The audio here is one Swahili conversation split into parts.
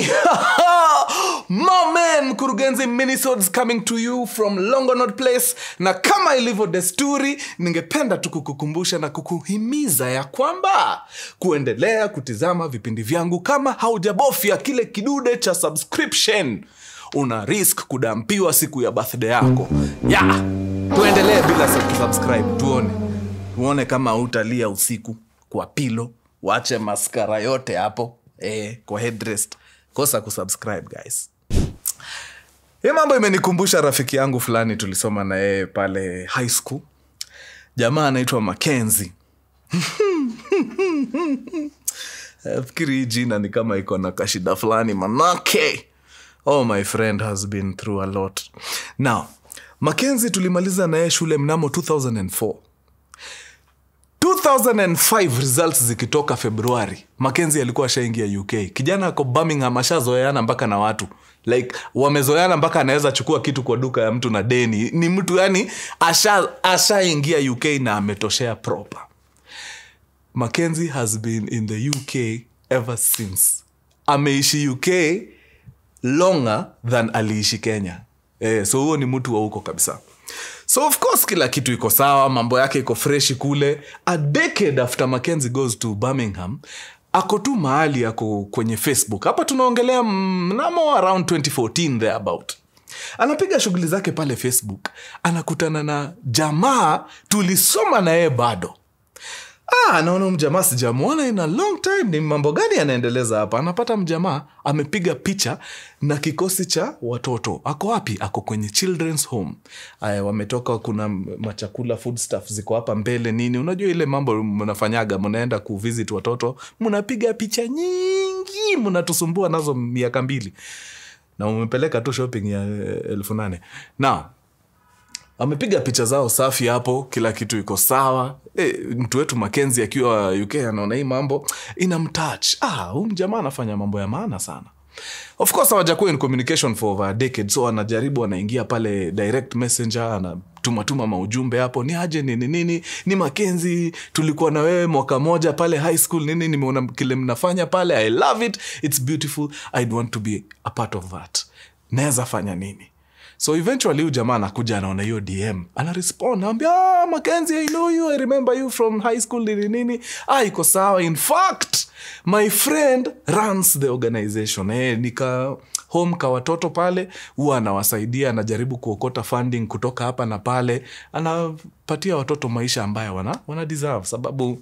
My man Kurugenzi Minisodes coming to you from Longonot Place. Na kama ilivyo desturi, ningependa tu kukukumbusha na kukuhimiza ya kwamba kuendelea kutizama vipindi vyangu. Kama haujabofya kile kidude cha subscription, una risk kudampiwa siku ya birthday yako. Tuendelee bila subscribe, tuone kama utalia usiku kwa pilo. Wache maskara yote hapo kwa headrest. Kosa kusubscribe guys. Hii mambo imenikumbusha rafiki yangu fulani tulisoma na yeye pale high school. Jamaa anaitwa Mackenzie. Fikiri jina ni kama iko na kashida fulani manake. Oh, my friend has been through a lot. Now, Mackenzie tulimaliza na yeye shule mnamo 2004. 2005 results zikitoka Februari, Mackenzie alikuwa ashaingia UK. Kijana ako Birmingham, ashazoeana mpaka na watu. Like wamezoeana mpaka anaweza chukua kitu kwa duka ya mtu na deni. Ni mtu yani ashaingia UK na ametoshea proper. Mackenzie has been in the UK ever since. Ameishi UK longer than aliishi Kenya. So huo ni mtu wa huko kabisa. So of course kila kitu iko sawa, mambo yake iko fresh kule. A decade after Mackenzie goes to Birmingham, ako tu mahali ako kwenye Facebook. Hapa tunaongelea mnamo around 2014 thereabout. Anapiga shughuli zake pale Facebook. Anakutana na jamaa tulisoma na yeye bado. Naona mjamaa sijamuona in a long time. Ni mambo gani anaendeleza hapa? Anapata mjamaa amepiga picha na kikosi cha watoto. Ako wapi? Ako kwenye children's home. Wametoka, kuna machakula, food stuff ziko hapa mbele nini. Unajua ile mambo mnafanyaga, mnaenda kuvisit watoto, mnapiga picha nyingi, mnatusumbua nazo miaka 2. Na umepeleka tu shopping ya 1800. Now amepiga picha zao safi hapo, kila kitu iko sawa. Mtu wetu Mackenzie akiwa UK anaona hii mambo inamtouch. Huyu jamaa anafanya mambo ya maana sana. Of course hawajakuwa in communication for over a decade, so anajaribu, anaingia pale direct messenger, anatuma maujumbe hapo, ni aje nini, ni Mackenzie, tulikuwa na wewe mwaka moja pale high school nini, nimeona kile mnafanya pale, I love it, it's beautiful, I'd want to be a part of that. Naweza fanya nini? So eventually huyu jamaa anakuja, anaona hiyo DM, anarespond, anambia Mackenzie, I know you, I remember you from high school nini. Iko sawa. In fact, my friend runs the organization. Nika home ka watoto pale, huwa anawasaidia, anajaribu kuokota funding kutoka hapa na pale, anapatia watoto maisha ambayo wana deserve, sababu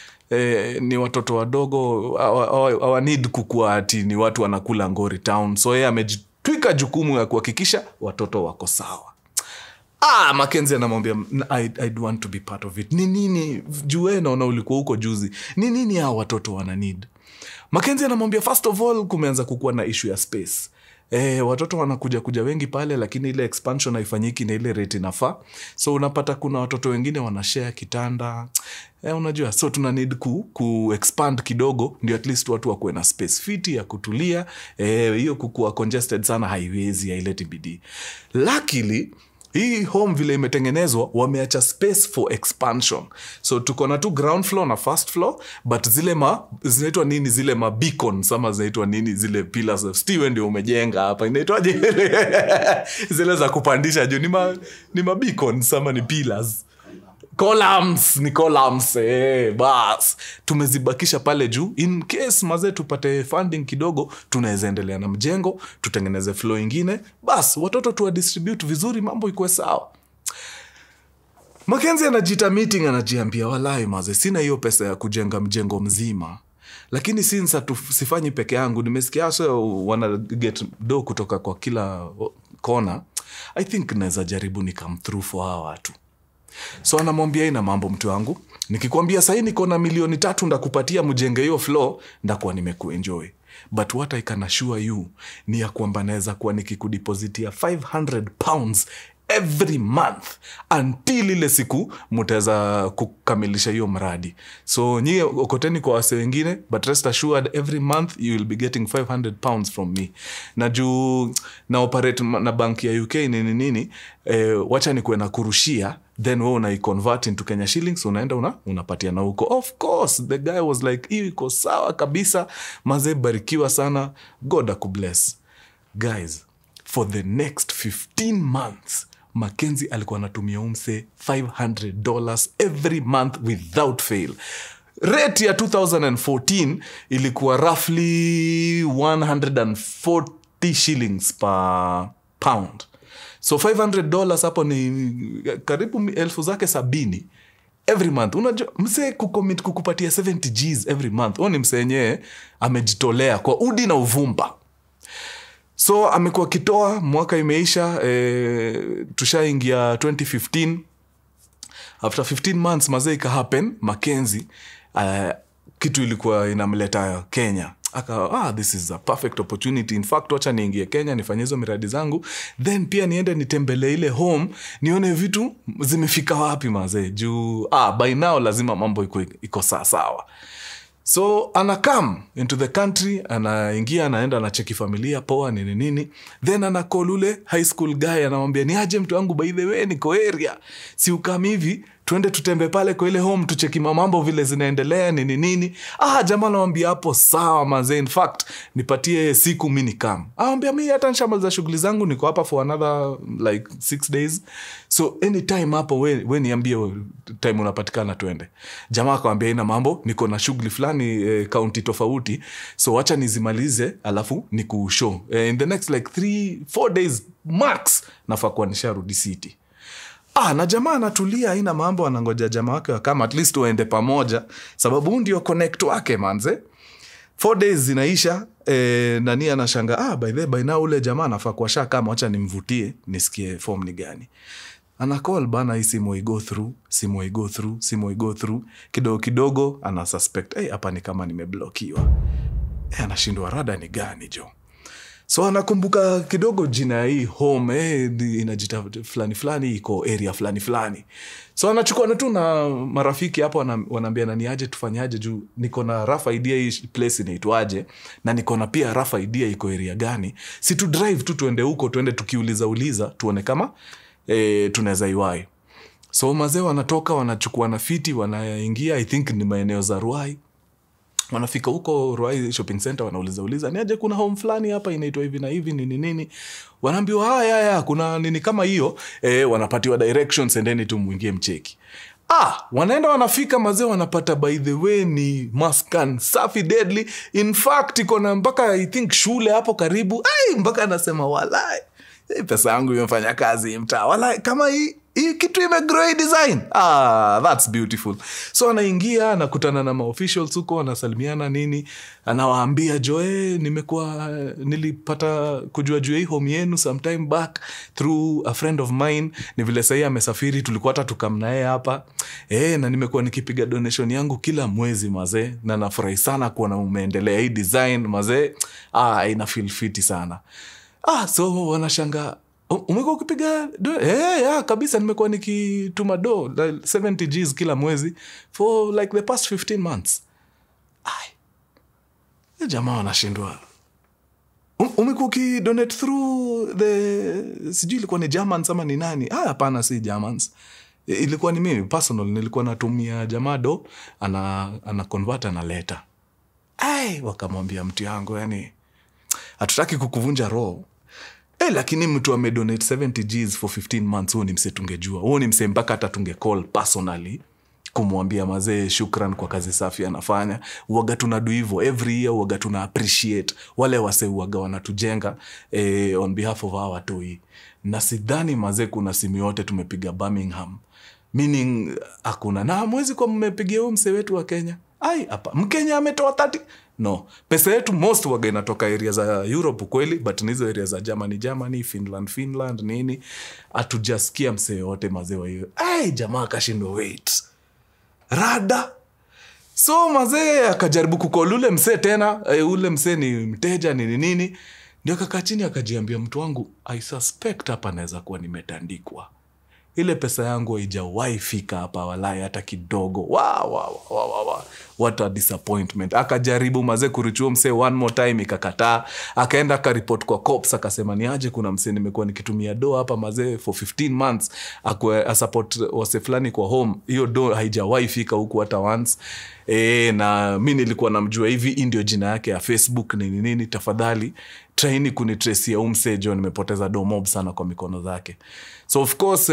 ni watoto wadogo, hawa need kukua ati ni watu wanakula ngori town. So yeye twika jukumu ya kuhakikisha watoto wako sawa. Mackenzie anamwambia, I'd want to be part of it. Nini jue naona ulikuwa huko juzi. Nini hao watoto wana need? Mackenzie anamwambia, first of all kumeanza kukua na issue ya space. Watoto wanakuja wengi pale, lakini ile expansion haifanyiki na ile rate inafaa. So unapata kuna watoto wengine wanashare kitanda. Unajua, so tuna need ku expand kidogo, ndio at least watu wakuwe na space fiti ya kutulia. Hiyo kukua congested sana haiwezi, haileti bidii. Luckily hii home vile imetengenezwa, wameacha space for expansion. So tuko na tu ground floor na first floor, but zinaitwa nini zile beacons, ama zinaitwa nini zile pillars of steel ndio umejenga hapa. Inaitwaje? Zile za kupandisha juu ni beacons ama ni pillars? Columns. Bas tumezibakisha pale juu in case maze tupate funding kidogo, tunaweza endelea na mjengo, tutengeneze floor ingine, bas watoto tuwa distribute vizuri, mambo ikuwe sawa. Mackenzie anajiita meeting, anajiambia, walai maze sina hiyo pesa ya kujenga mjengo mzima, lakini since sifanyi peke yangu, nimesikia so wana get do kutoka kwa kila kona, I think naweza jaribu ni come through for hawa watu. So anamwambia, ina mambo mtu wangu, nikikwambia sasa niko na 3 ndakupatia mjenge hiyo floor, ndakuwa nimekuenjoy. But what I can assure you ni ya kwamba naweza kuwa nikikudepositia 500 pounds every month until ile siku mutaweza kukamilisha hiyo mradi. So nyie okoteni kwa wase wengine, but rest assured every month you will be getting 500 pounds from me. Na juu na operate na bank ya UK nini wacha ni kuena kurushia, then wewe unai-convert into Kenya shillings, unaenda unapatia na huko. Of course the guy was like, "Hii iko sawa kabisa, mazee barikiwa sana, God akubless." Guys, for the next 15 months Mackenzie alikuwa anatumia umse $500 every month without fail. Rate ya 2014 ilikuwa roughly 140 shillings per pound. So $500 hapo ni karibu elfu zake 70 every month. Unajua mse kucommit kukupatia 70 Gs every month. Oni mse yenyewe amejitolea kwa udi na uvumba. So amekuwa kitoa, mwaka imeisha, tushaingia 2015. After 15 months mazee ika happen, Mackenzie kitu ilikuwa inamleta Kenya. This is a perfect opportunity. In fact, wacha niingie Kenya nifanye hizo miradi zangu, then pia niende nitembele ile home nione vitu zimefika wapi mazee. Juu by now lazima mambo iko sawa. So ana come into the country, anaingia, anaenda anacheki familia poa nini, then ana call ule high school guy, anamwambia ni aje mtu wangu, by the way niko area, si ukam hivi twende tutembe pale kwa ile home tucheki mambo vile zinaendelea nini. Jamaa anamwambia hapo sawa mazee, in fact nipatie siku mimi nikam. Anamwambia mimi hata nishamaliza shughuli zangu, niko hapa for another like 6 days, so anytime hapo we niambie time unapatikana twende. Jamaa akamwambia ina mambo, niko na shughuli fulani county tofauti, so acha nizimalize alafu nikushow in the next like 3-4 days max nafaa kuwa nisharudi city. Na jamaa anatulia, haina mambo, anangoja jamaa wake kama at least waende pamoja, sababu ndio connect wake manze. 4 days zinaisha, nani anashanga by now ule jamaa anafaa kuwa kama acha nimvutie nisikie form ni gani. Ana call bana, hii simu i go through kidogo ana suspect hapa ni kama nimeblokiwa. Anashindwa rada ni gani jo. So anakumbuka kidogo jina ya hii home, inajita fulani iko area fulani. So anachukua na tu na marafiki hapo, wanaambia nani aje tufanyaje, juu niko na rough idea hii place inaitwaje, na niko na pia rough idea iko area gani. Si tu drive tu tuende huko, tuende tukiuliza tuone kama tunaweza iwai. So mazee wanatoka, wanachukua na fiti, wanaingia I think ni maeneo za Ruai. Wanafika huko Ruai shopping center, wanauliza ni aje kuna home fulani hapa inaitwa hivi na hivi nini. Wanaambiwa haya kuna nini kama hiyo, wanapatiwa directions, endeni tu muingie mcheki. Wanaenda wanafika mazee, wanapata by the way ni Maskan safi deadly. In fact iko na mpaka I think shule hapo karibu. Mpaka anasema walai pesa yangu imefanya kazi mtaa, walai kama hii kitu imegrow design. That's beautiful. So anaingia, anakutana na maofficials huko, anasalimiana nini, anawaambia nilipata kujua hii home yenu sometime back through a friend of mine, ni vile sasa amesafiri, tulikuwa hata tukamnae hapa na nimekuwa nikipiga donation yangu kila mwezi mazee, na nafurahi sana kuona umeendelea hii design mazee, ina feel fiti sana. So wanashanga, umekuwa ukipiga kabisa, nimekuwa nikituma like 70 Gs kila mwezi for like the past 15 months. Jamaa wanashindwa, umekuwa ukidonate through sijui ilikuwa ni Germans ama ni nani? Hapana, si Germans, ilikuwa ni mimi personal, nilikuwa natumia jamaa ana convert na letter. Wakamwambia mtu yangu, yani hatutaki kukuvunja roho, lakini mtu amedonate 70 Gs for 15 months, huo ni mse tungejua. Huo ni mse mpaka hata tungecall personally kumwambia mazee shukran kwa kazi safi anafanya. Uwaga tunadu hivyo every year, uwaga tuna appreciate wale wase uwaga wanatujenga on behalf of our toi. Na sidhani mazee kuna simu yote tumepiga Birmingham, meaning hakuna. Na mwezi kwa mmepigia huo mse wetu wa Kenya, hapa Mkenya ametoa 30. No, pesa yetu most waga inatoka area za Europe kweli, but nizo area za Germany, Finland nini, hatujasikia mse yote mazee wa hiyo. Jamaa akashindwa wait rada. So mazee akajaribu kukol ule mse tena, ule mse ni mteja nini. Ndio akakaa chini akajiambia, mtu wangu, I suspect hapa naweza kuwa nimetandikwa. Ile pesa yangu haijawahi fika hapa walai hata kidogo. Wow. What a disappointment. Akajaribu mazee kurichuo msee one more time, ikakataa. Akaenda akaripoti kwa cops, akasema ni aje kuna msee nimekuwa nikitumia do hapa mazee for 15 months. Akwe support wase fulani kwa home. Hiyo do haijawahi fika huku hata once. Na mimi nilikuwa namjua hivi, ndio jina yake ya Facebook nini, tafadhali traini kunitrace ya umse John, nimepoteza do mob sana kwa mikono zake. So of course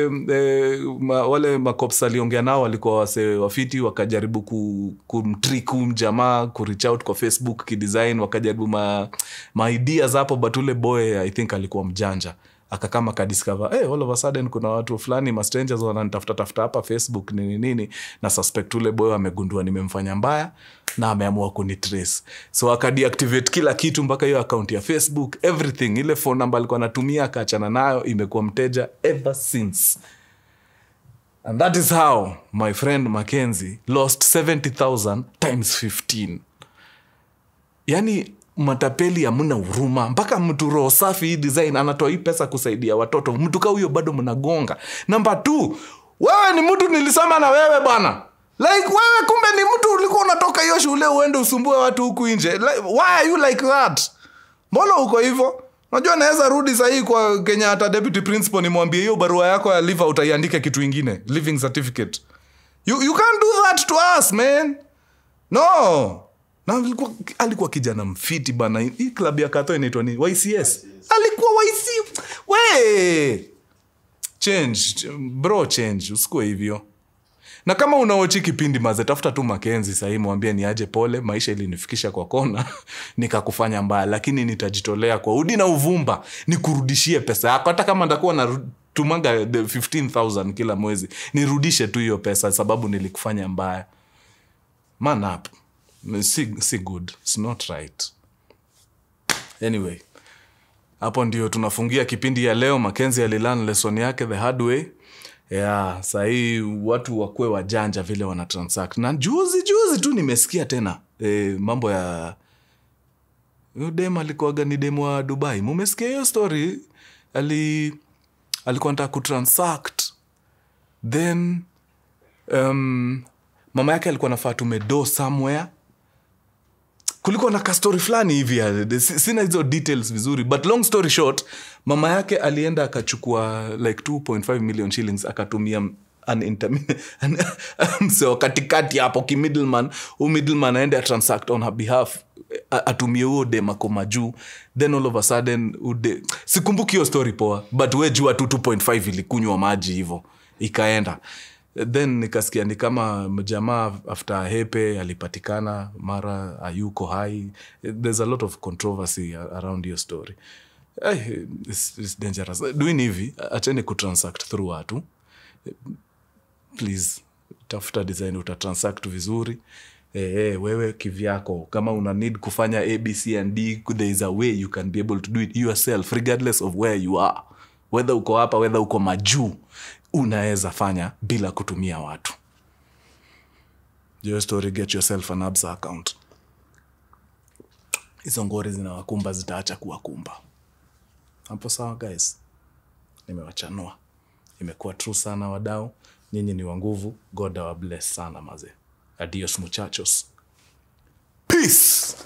wale makops aliongea nao walikuwa wase wafiti, wakajaribu kumtrick mjamaa ku reach out kwa Facebook kidesign, wakajaribu ma ideas hapo, but ule boy I think alikuwa mjanja. Akakama kadiscover all of a sudden kuna watu fulani ma strangers wananitafuta hapa Facebook nini, na suspect ule boy amegundua nimemfanya mbaya na ameamua kunitrace. So akadeactivate kila kitu mpaka hiyo account ya Facebook, everything. Ile phone number alikuwa anatumia akaachana nayo, imekuwa mteja ever since. And that is how my friend Mackenzie lost 70,000 times 15. Yani matapeli hamna huruma, mpaka mtu roho safi hii design anatoa hii pesa kusaidia watoto. Mtu kama huyo bado mnagonga. Number 2, wewe ni mtu nilisema na wewe bana. Like wewe kumbe ni mtu ulikuwa unatoka hiyo shule uende usumbue watu huku nje. Like, why are you like that? Mbona uko hivyo? Unajua naweza rudi sahi kwa Kenya hata deputy principal nimwambie hiyo barua yako ya leave utaiandika kitu kingine, living certificate. You can't do that to us, man. No. Na alikuwa kijana mfiti bana. Hii club ya Kato inaitwa nini? YCS. Alikuwa YC. We. Change. Bro, change. Usikue hivyo. Na kama unaochi kipindi maze, tafuta tu Mackenzie sahi, mwambie ni aje pole, maisha ilinifikisha kwa kona, nikakufanya mbaya, lakini nitajitolea kwa udi na uvumba, nikurudishie pesa yako. Hata kama ndakuwa na tumanga 15,000 kila mwezi, nirudishe tu hiyo pesa sababu nilikufanya mbaya. Man up. Si good. It's not right. Anyway, hapo ndio tunafungia kipindi ya leo. Mackenzie alilearn lesson yake the hard way. Sahi watu wakue wajanja vile wana transact. Na juzi tu nimesikia tena mambo ya dem alikuwaga ni dem wa Dubai. Mumesikia hiyo story? Alikuwa anataka kutransact. Then mama yake alikuwa anafaa tumedo somewhere. Kulikuwa na ka story fulani hivi, sina hizo details vizuri, but long story short, mama yake alienda akachukua like 2.5 million shillings akatumia so katikati hapo middleman aende transact on her behalf, atumie huo dema kwa majuu. Then all of a sudden sikumbuki hiyo story poa, but we jua 2.5 ilikunywa maji hivyo ikaenda. Then nikasikia ni kama mjamaa after hepe alipatikana mara ayuko hai. There's a lot of controversy around your story. It's dangerous. Doing hivi, acheni kutransact through watu. Please, tafuta design utatransact vizuri. Wewe kivyako, kama una need kufanya A, B, C and D, there is a way you can be able to do it yourself regardless of where you are. Whether uko hapa, whether uko majuu, unaweza fanya bila kutumia watu. Your story, get yourself an Absa account. Hizo ngori zinawakumba zitaacha kuwakumba. Hapo sawa guys. Nimewachanua. Imekuwa true sana wadau. Nyinyi ni wa nguvu. God bless sana maze. Adios muchachos. Peace.